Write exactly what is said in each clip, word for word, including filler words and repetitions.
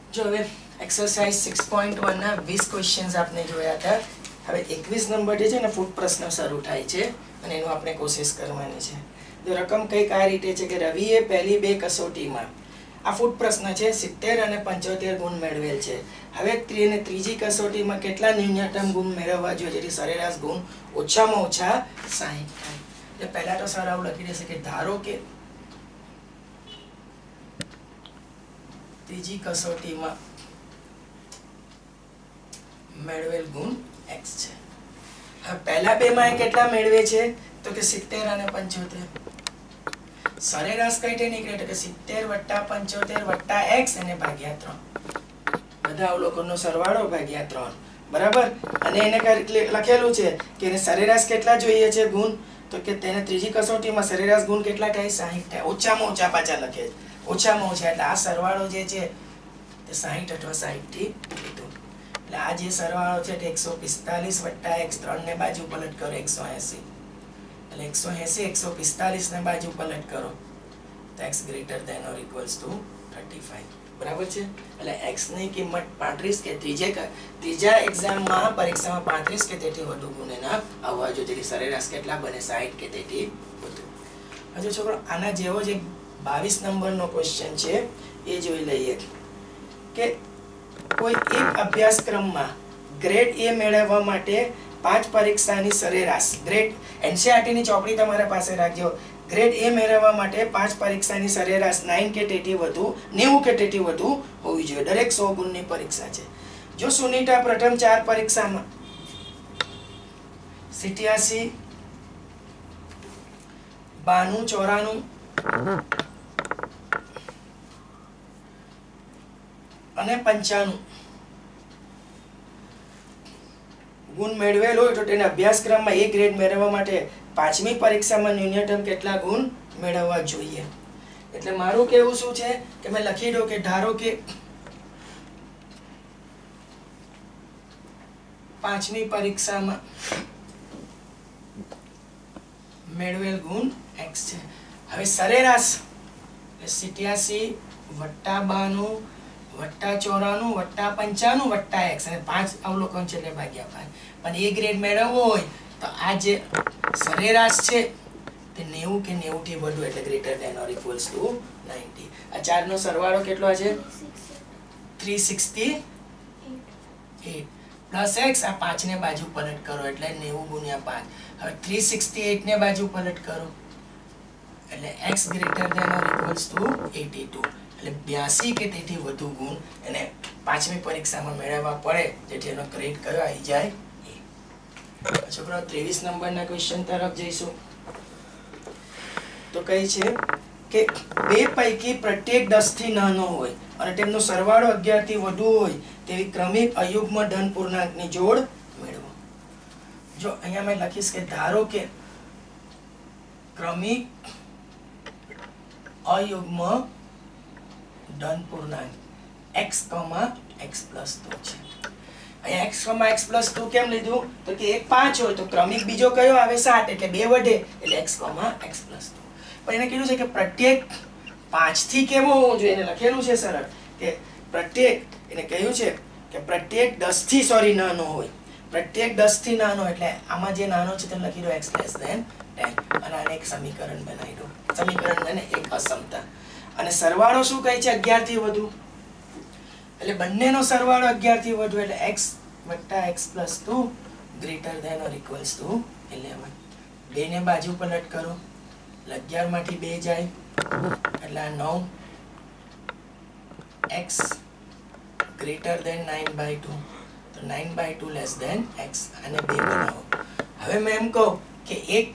જો હવે exercise six point one ના વીસ ક્વેશ્ચન્સ આપણે જોયા હતા. હવે એકવીસ નંબર જે છે ને ફૂટ પ્રશ્ન શરૂ થાય છે અને એનું આપણે કોશિશ કરવાની છે. જો રકમ કંઈક આ રીતે છે કે રવિએ પહેલી બે કસોટીમાં, આ ફૂટ પ્રશ્ન છે, સિત્તેર અને પંચોતેર ગુણ મેળવેલ છે. હવે ત્રી અને ત્રીજી કસોટીમાં કેટલા ન્યૂનતમ ગુણ મેળવવા જોઈએ જેથી સરેરાશ ગુણ ઓછામાં ઓછા સાહીઠ થાય. એટલે પહેલા તો સર આવું લખી દેશે કે ધારો કે ત્રીજી કસોટીમાં મેળવેલ ગુણ x છે. હવે પહેલા બે માં કેટલા મેળવે છે તો કે સિત્તેર અને પંચોતેર. સરેરાશ કઈ રીતે નીકળે તો કે સિત્તેર વત્તા પંચોતેર વત્તા x અને ભાગ્યા ત્રણ. બધા અવલોકનનો સરવાળો ભાગ્યા ત્રણ. બરાબર. અને એને લખેલું છે કે એને સરેરાશ કેટલા જોઈએ છે ગુણ તો કે તેને ત્રીજી કસોટીમાં સરેરાશ ગુણ કેટલા થાય સાહીઠ થાય. ઓછામાં ઓછા પાછા લખે છે, ઓછામાં ઓછા. એટલે આ સરવાળો જે છે તે સાહીઠ અથવા સાહીઠ થી લીધું. એટલે આ જે સરવાળો છે તે એકસો પિસ્તાલીસ વત્તા x ત્રણ ને બાજુ પલટ કરો એકસો એંસી. એટલે એકસો એંસી એકસો પિસ્તાલીસ ને બાજુ પલટ કરો તો x greater than or equals to thirty five. બરાબર છે. એટલે x ની કિંમત પાંત્રીસ કે ત્રીજે ત્રીજા એક્ઝામમાં પરીક્ષામાં પાંત્રીસ કે તેથી વધુ ગુણ એના આવવા જોઈએ. જેથી સરેરાશ કેટલા બને સાહીઠ કે તેથી વધુ. હજુ છોકરો આના જેવો જ એક બાવીસ નંબરનો ક્વેશ્ચન છે એ જોઈ લઈએ કે કોઈ એક અભ્યાસક્રમમાં ગ્રેડ એ મેળવવા માટે પાંચ પરીક્ષાની સરેરાશ, ગ્રેડ એનસીઈઆરટી ની ચોપડી તમારા પાસે રાખજો. ગ્રેડ એ મેળવવા માટે પાંચ પરીક્ષાની સરેરાશ નવ કે તેથી વધુ, નેવું કે તેથી વધુ હોવી જોઈએ. દરેક સો ગુણની પરીક્ષા છે. જો સુનીતા પ્રથમ ચાર પરીક્ષામાં સિત્યાસી, બાણું, ચોરાણું અને પંચાણું ગુણ મેળવેલ હોય તો તેને અભ્યાસક્રમમાં એ ગ્રેડ મેળવવા માટે પાંચમી પરીક્ષામાં ન્યૂનતમ કેટલા ગુણ મેળવવા જોઈએ. એટલે મારું કહેવું શું છે કે મેં લખી દઉં કે ધારો કે પાંચમી પરીક્ષામાં મેળવેલ ગુણ x છે. હવે સરેરાશ સિત્યાસી વત્તા બાણું વત્તા ચોરાણું વત્તા પંચાણું વત્તા x અને પાંચ અવલોકન છે એટલે ભાગ્યા પાંચ. પણ એ ગ્રેડ મેળવવો હોય તો આ જે સરેરાશ છે તે નેવું કે નેવું થી વધુ એટલે greater than or equals to ninety. આ ચાર નો સરવાળો કેટલો છે ત્રણ સો અડસઠ પ્લસ x. આ પાંચ ને બાજુ પલટ કરો એટલે નેવું ગુણ્યા પાંચ. હવે ત્રણ સો અડસઠ ને બાજુ પલટ કરો એટલે x greater than or equals to eighty two. એટલે બ્યાસી કે તેથી વધુ ગુણ એને પાંચમી પરીક્ષામાં મેળવવા પડે જેથી એનો ગ્રેડ કયો આવી જાય. છોકરાઓ ત્રેવીસ નંબરના ક્વેશ્ચન તરફ જઈશું. તો કઈ છે કે બે પૈકી પ્રત્યેક દસ થી નાનો હોય અને તેમનો સરવાળો અગિયાર થી વધુ હોય તેવી ક્રમિક અયુગ્મ ધન પૂર્ણાંકની જોડ મેળવો. જો અહીંયા મેં લખીશ કે ધારો કે ક્રમિક અયુગ્મ ધન પૂર્ણાંક x, x plus ટુ છે. અહીંયા x, x plus ટુ કેમ લીધું તો કે એક પાંચ હોય તો ક્રમિક બીજો કયો આવે સાત એટલે બે વધે એટલે x, x plus ટુ. પણ એને કીધું છે કે પ્રત્યેક પાંચ થી કેવો હોવો જોઈએ. એને લખેલું છે સરળ કે પ્રત્યેક, એને કહ્યું છે કે પ્રત્યેક દસ થી સોરી નાનો હોય. પ્રત્યેક દસ થી નાનો એટલે આમાં જે નાનો છે તેને લખી દો x less than ટેન અને આને એક સમીકરણ બનાવી દો. સમીકરણ અને એક અસમતા. અને સરવાળો શું કહે છે અગિયાર થી વધુ એટલે બંનેનો સરવાળો અગિયાર થી વધુ એટલે x વત્તા x plus two greater than or equals to eleven. બે ને બાજુ પલટ કરો એટલે અગિયાર માંથી બે જાય એટલે આ નવ. x greater than nine by two તો nine by two less than x અને બે બનાવો. હવે મેં એમ કહું કે એક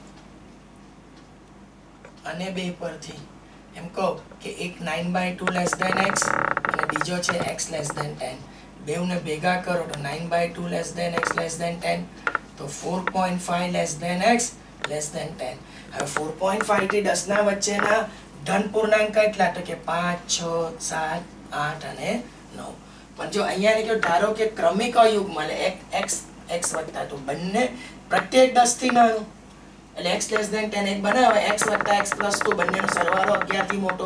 અને બે પરથી એમ કહું કે એક nine by two less than x અને બીજો છે x લેસ ધેન ટેન. બેઉને ભેગા કરો તો nine by two less than x less than ten તો four point five less than x less than ten. હવે ફોર પોઈન્ટ ફાઈવ થી દસ ના વચ્ચેના ધન પૂર્ણાંક કેટલા તો કે પાંચ, છ, સાત, આઠ અને નવ. પણ જો અહીંયા નીકળ્યો ધારો કે ક્રમિક અયુગ્મ એટલે x, x વત્તા ટુ બંને પ્રત્યેક દસ થી નાનું એટલે x less than ટેન એક બનાવે x વત્તા x plus ટુ બંનેનો સરવાળો અગિયાર થી મોટો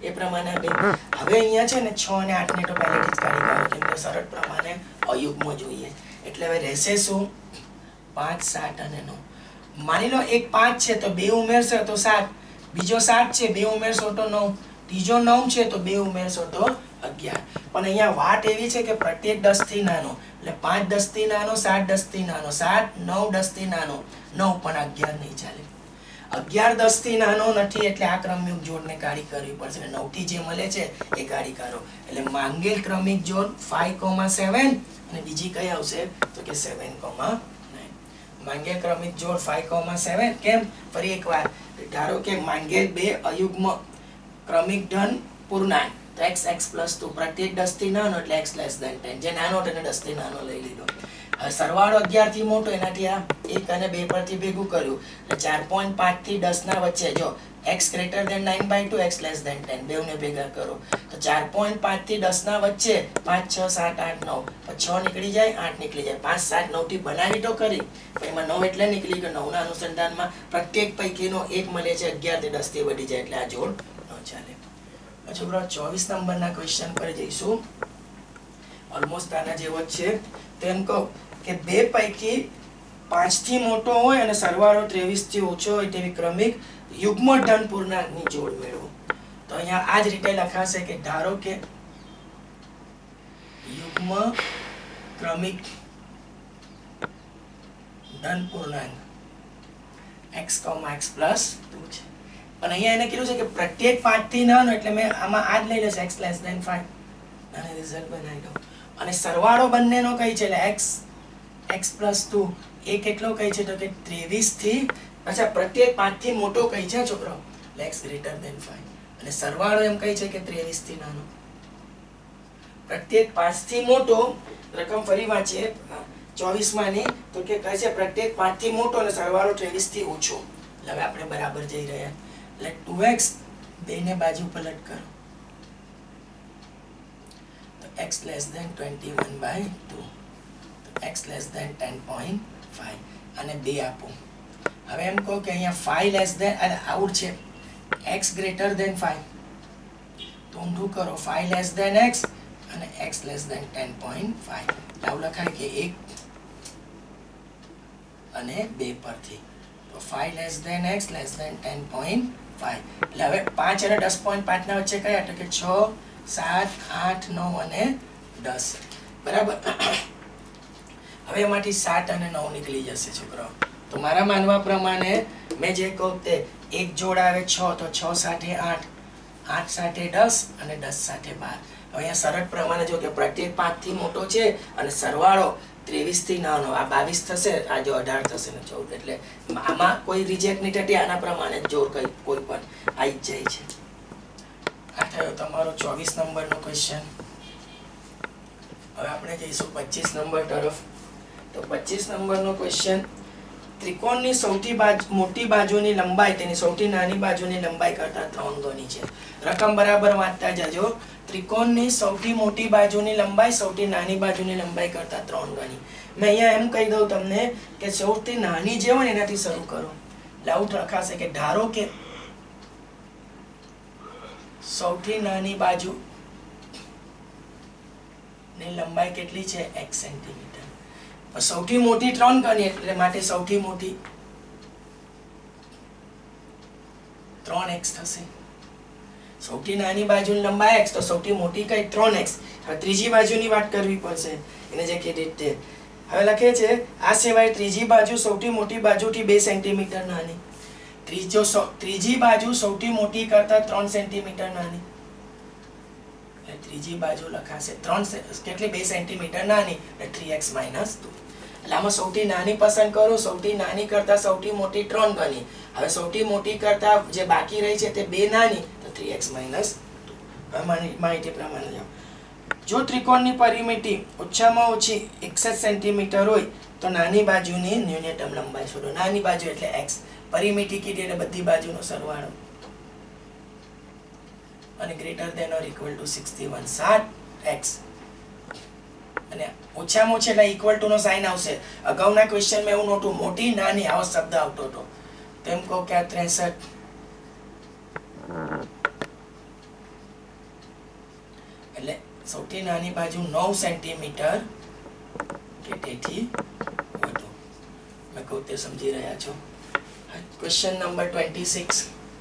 એ પ્રમાણે બે હવે અહીંયા છે ને છ અને આઠ ને તો પહેલેથી જ કાઢી કાઢો કેમ કે શરત પ્રમાણે અયુગ્મ જોઈએ એટલે હવે રહેશે શું પાંચ સાત અને નવ માની લો એક પાંચ છે તો બે ઉમેરશો તો સાત બીજો સાત છે બે ઉમેરશો તો નવ ત્રીજો નવ છે તો બે ઉમેરશો તો અગિયાર પણ અહીંયા વાત એવી છે કે પ્રત્યેક દસ થી નાનો એટલે પાંચ દસ થી નાનો સાત દસ થી નાનો સાત નવ દસ થી નાનો નવ પણ અગિયાર નહીં ચાલે અગિયાર દસ થી નાનો નથી એટલે આ ક્રમિક જોડને કાઢી કરવી પડશે નવ થી જે મળે છે એ કાઢી કાઢો એટલે માંગેલ ક્રમિક જોડ પાંચ સાત અને બીજી કઈ આવશે તો કે સાત નવ માંગેલ ક્રમિક જોડ પાંચ સાત કેમ ફરી એકવાર ધારો કે માંગેલ બે અયુગ્મ ક્રમિક ધન પૂર્ણાંક તો x x plus ટુ પ્રત્યેક દસ થી નાનો એટલે x less than ten જે નાનો તેને દસ થી નાનો લઈ લીધો હવે સરવાળો અગિયાર થી મોટો એનાથી આ એક અને બે પરથી ભેગું કર્યું એટલે ચાર પોઈન્ટ પાંચ થી દસ ના વચ્ચે જો x greater than nine by two x less than ten બેવને ભેગા કરો તો ચાર પોઈન્ટ પાંચ થી દસ ના વચ્ચે પાંચ છ સાત આઠ નવ પછી છ નીકળી જાય આઠ નીકળી જાય પાંચ સાત નવ થી બનાવી તો કરી પણ એમાં નવ એટલે નીકળી ગયો નવ ના અનુસંધાનમાં પ્રત્યેક પૈકીનો એક મળે છે અગિયાર થી દસ થી વધી જાય એટલે આ જોડ ન ચાલે છોકરો ચોવીસ નંબરના ક્વેશ્ચન પર જઈશું ઓલમોસ્ટ આના જેવો જ છે તો એમ કહો કે બે પૈકી પાંચ થી મોટો હોય અને સરવાળો ત્રેવીસ થી ઓછો હોય તેવી ક્રમિક યુગ્મ ધન પૂર્ણાંકની જોડ મેળવો તો અહીંયા આ જ રીતે લખાશે કે ધારો કે યુગ્મ ક્રમિક ધન પૂર્ણાંક x, x plus ટુ છે પણ અહીંયા એને કીધું છે કે પ્રત્યેક પાંચ થી નાનો એટલે મેં આમાં આ જ લઈ લેશે x less than five અને રિઝલ્ટ બનાવી દો અને સરવાળો બંનેનો કઈ છે એટલે x x plus ટુ એ કેટલો કઈ છે તો કે ત્રેવીસ થી અચ્છા પ્રત્યેક પાંચ થી મોટો કઈ છે છોકરો એટલે x greater than five અને સરવાળો એમ કઈ છે કે ત્રેવીસ થી નાનો પ્રત્યેક પાંચ થી મોટો રકમ ફરી વાંચીએ ચોવીસ માની તો કે કહે છે પ્રત્યેક પાંચ થી મોટો અને સરવાળો ત્રેવીસ થી ઓછો એટલે હવે આપણે બરાબર જઈ રહ્યા એટલે ટુ એક્સ બે ને બાજુ પલટ કરો તો x less than twenty-one by two તો x less than ten point five અને બે આપો હવે એમ કહો કે અહીંયા five less than અને આઉટ છે x greater than five તો ઊંધું કરો five less than x અને x less than ten point five આવું લખાય કે એક અને બે પરથી તો five less than x less than ten point five એટલે હવે પાંચ અને દસ પોઈન્ટ પાંચ ના વચ્ચે કયા તો કે છ સાત આઠ નવ અને દસ બરાબર હવે એમાંથી સાત અને નવ નીકળી જશે છોકરાઓ તો મારા માનવા પ્રમાણે મેં જે કહું તે એક જોડ આવે છ તો છ સાથે આઠ આઠ સાથે દસ અને દસ સાથે બાર હવે અહીંયા શરત પ્રમાણે જો કે પ્રત્યેક પાંચ થી મોટો છે અને સરવાળો ત્રેવીસ થી નાનો આ બાવીસ થશે આ જો અઢાર થશે ને ચૌદ એટલે આમાં કોઈ રિજેક્ટ નહીં થતી આના પ્રમાણે જોર કઈ કોઈ પણ આવી જ જાય છે આ થયો તમારો ચોવીસ નંબરનો ક્વેશ્ચન હવે આપણે જઈશું પચીસ નંબર તરફ તો પચીસ નંબરનો ક્વેશ્ચન ત્રિકોણની સૌથી બાજુ મોટી બાજુની લંબાઈ તેની સૌથી નાની બાજુની લંબાઈ કરતા ત્રણ ગણી છે રકમ બરાબર વાંચતા જજો ત્રિકોણની સૌથી મોટી બાજુની લંબાઈ સૌથી નાની બાજુની લંબાઈ કરતા ત્રણ ગણી મેં અહીંયા એમ કહી દઉં તમને કે સૌથી નાની જે હોય ને એનાથી શરૂ કરો લાઉટ રખાશે કે ધારો કે સૌથી નાની બાજુ ની લંબાઈ કેટલી છે x સેન્ટીમીટર સૌથી મોટી ત્રણ ગણી એટલે માટે સૌથી મોટી ત્રણ x થશે સૌથી નાની બાજુની લંબાઈ x તો સૌથી મોટી કઈ ત્રણ x હવે ત્રીજી બાજુની વાત કરવી પડશે એને જે કે રીતે હવે લખે છે આ સિવાય ત્રીજી બાજુ સૌથી મોટી બાજુથી બે સેન્ટીમીટર નાની ત્રીજો ત્રીજી બાજુ સૌથી મોટી કરતા ત્રણ સેન્ટીમીટર નાની એટલે ત્રીજી બાજુ લખાશે ત્રણ કેટલી બે સેન્ટીમીટર નાની એટલે થ્રી એક્સ માઇનસ ટુ એટલે આમાં સૌથી નાની પસંદ કરો સૌથી નાની કરતા સૌથી મોટી ત્રણ ગણી હવે સૌથી મોટી કરતા જે બાકી રહી છે તે બે નાની તો થ્રી એક્સ માઇનસ ટુ હવે માહિતી પ્રમાણે જાઓ જો ત્રિકોણની પરિમિતિ ઓછામાં ઓછી એકસઠ સેન્ટીમીટર હોય તો નાની બાજુની ન્યૂનતમ લંબાઈ શોધો નાની બાજુ એટલે x પરિમિતિ કીધી એટલે બધી બાજુનો સરવાળો અને greater than or equal to sixty-one સાત x અને ઓછામાં ઓછા એટલે ઇક્વલ ટુ નો સાઇન આવશે અગાઉના ક્વેશ્ચનમાં એવું નહોતું મોટી નાની આવો શબ્દ આવતો હતો તેમ કહો કે આ ત્રેસઠ એટલે સૌથી નાની બાજુ નવ સેન્ટીમીટર કે તેથી વધુ. મેં કહું તે સમજી રહ્યા છો. Question number twenty six.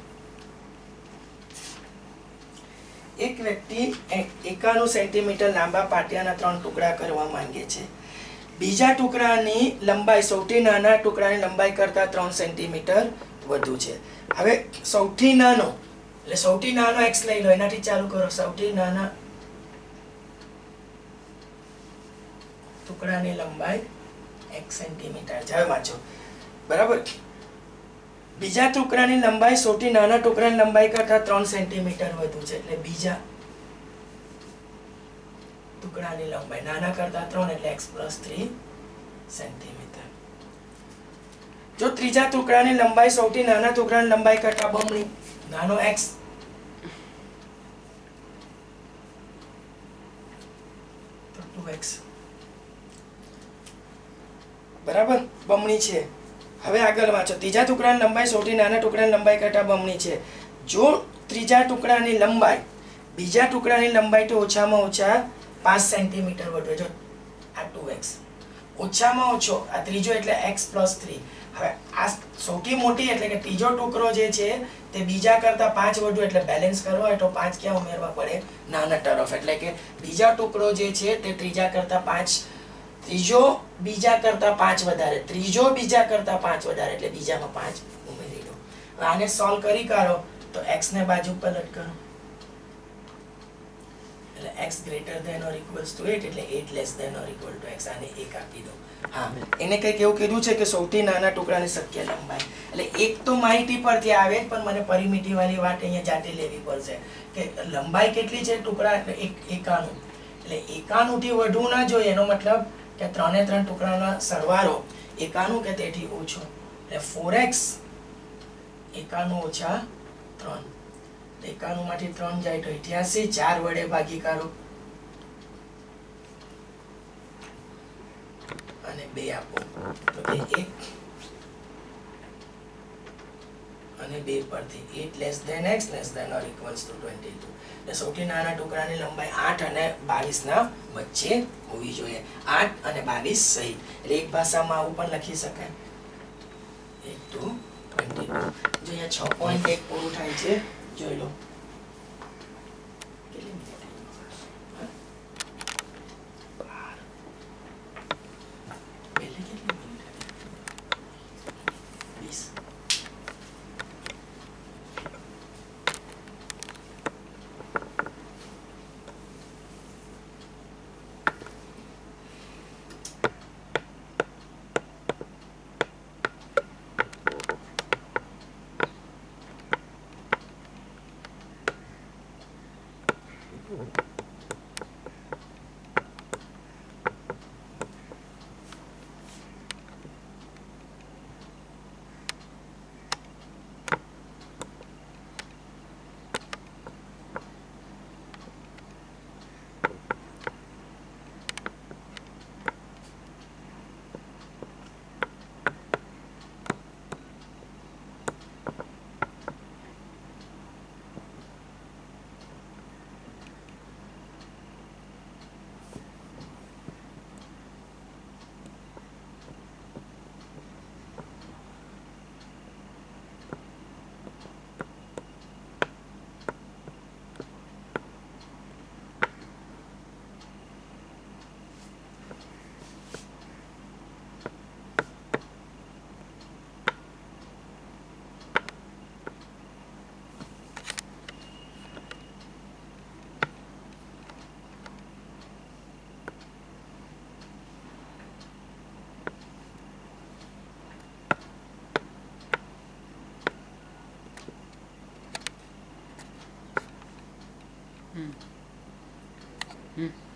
એક વ્યક્તિ એકાણું સેન્ટીમીટર લાંબા પાટિયાના ત્રણ ટુકડા કરવા માંગે છે. બીજા ટુકડાની લંબાઈ સૌથી નાના ટુકડાની લંબાઈ કરતા ત્રણ સેન્ટીમીટર વધુ છે. હવે સૌથી નાનો એટલે સૌથી નાનો એક્સ લઈ લો, એનાથી ચાલુ કરો. સૌથી નાના ટુકડાની લંબાઈ એક સેન્ટીમીટર છે. હવે વાંચો બરાબર. બીજા ટુકડાની લંબાઈ સૌથી નાના ટુકડાની લંબાઈ કરતા ત્રણ સેન્ટીમીટર વધુ છે. એટલે બીજા ટુકડાની લંબાઈ નાના કરતા ત્રણ એટલે x પ્લસ થ્રી સેન્ટીમીટર. જો ત્રીજા ટુકડાની લંબાઈ સૌથી નાના ટુકડાની લંબાઈ કરતા બમણી, નાનો x તો ટુ એક્સ બરાબર બમણી છે. હવે આગળ વાંચો. ત્રીજા ટુકડાની લંબાઈ સૌથી નાના ટુકડાની લંબાઈ કરતા બમણી છે. જો ત્રીજા ટુકડાની લંબાઈ બીજા ટુકડાની લંબાઈ તો ઓછામાં ઓછા પાંચ સેન્ટીમીટર વધુ. જો આ ટુ એક્સ ઓછામાં ઓછો આ ત્રીજો એટલે x પ્લસ થ્રી. હવે આ સૌથી મોટી એટલે કે ત્રીજો ટુકડો જે છે તે બીજા કરતા પાંચ વધુ એટલે બેલેન્સ કરવો હોય તો પાંચ ક્યાં ઉમેરવા પડે? નાના તરફ. એટલે કે બીજા ટુકડો જે છે તે ત્રીજા કરતા પાંચ, ત્રીજો બીજા કરતા પાંચ વધારે, ત્રીજો બીજા કરતા પાંચ વધારે એટલે બીજામાં પાંચ ઉમેરી દો. હવે આને સોલ્વ કરી કાઢો તો x ને બાજુ પલટ કરો એટલે x greater than or equals to eight એટલે eight less than or equal to x. આને એક આપી દો. હા, એને કંઈક એવું કીધું છે કે સૌથી નાના ટુકડાની શક્ય લંબાઈ. એટલે એક તો માહિતી પરથી આવે જ, પણ મને પરિમિતિ વાળી વાત અહીંયા જાતે લેવી પડશે કે લંબાઈ કેટલી છે ટુકડા એટલે એક એકાણું. એટલે એકાણું થી વધુ ના જોઈએ, એનો મતલબ કે ત્રણે ત્રણ ટુકડાના સરવાળો એકાણું કે તેથી ઓછો. એટલે ફોર એક્સ એકાણું ઓછા ત્રણ. એકાણું માંથી ત્રણ જાય તો અઠ્યાસી. ચાર વડે ભાગી કાઢો અને બે આપો તો એ એક અને બે પરથી eight less than x less than or equals to twenty-two. એટલે સૌથી નાના ટુકડાની લંબાઈ આઠ અને બાવીસ ના વચ્ચે હોવી જોઈએ. આઠ અને બાવીસ સહિત. એટલે એક ભાષામાં આવું પણ લખી શકાય એક ટુ ટ્વેન્ટી ટુ. જો અહીંયા છ પોઈન્ટ એક પૂરું થાય છે, જોઈ લો. Hmm. Hmm.